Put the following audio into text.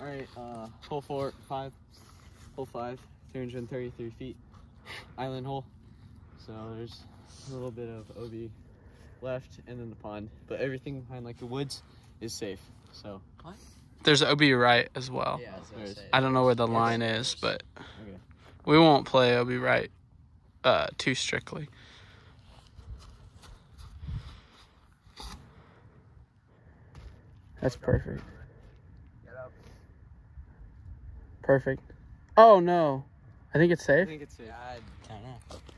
All right, hole 5, 333 feet, island hole. So there's a little bit of OB left, and then the pond. But everything behind like the woods is safe. So what? There's OB right as well. Yeah, I don't know where the line is, but okay. we won't play OB right too strictly. That's perfect. Perfect. Oh no, I think it's safe. I think it's safe. I don't know.